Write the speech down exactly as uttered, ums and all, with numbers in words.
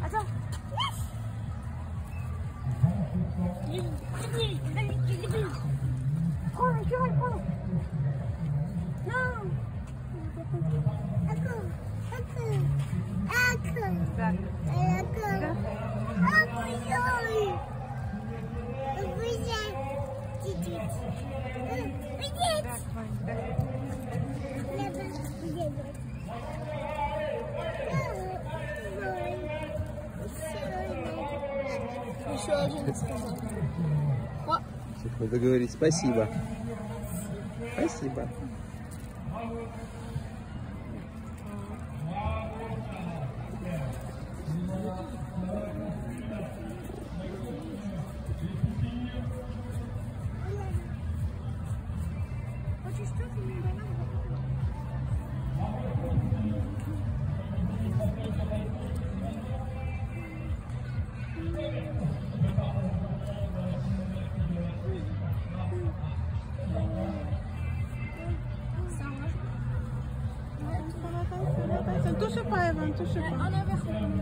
Attends. Prends le cheval, prends. Non. Aku. Aku. Aku. Aku. Aku yoi. Выйдет. Выйдет. Выйдет. Еще один сказал. Сейчас надо говорить спасибо. Спасибо. Touche pas, Evan, touche pas.